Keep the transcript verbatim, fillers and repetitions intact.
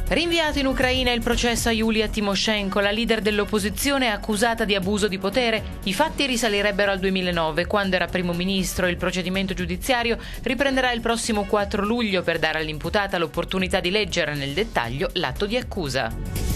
Rinviato in Ucraina il processo a Yulia Tymoshenko, la leader dell'opposizione è accusata di abuso di potere. I fatti risalirebbero al duemilanove, quando era primo ministro. Il procedimento giudiziario riprenderà il prossimo quattro luglio per dare all'imputata l'opportunità di leggere nel dettaglio l'atto di accusa.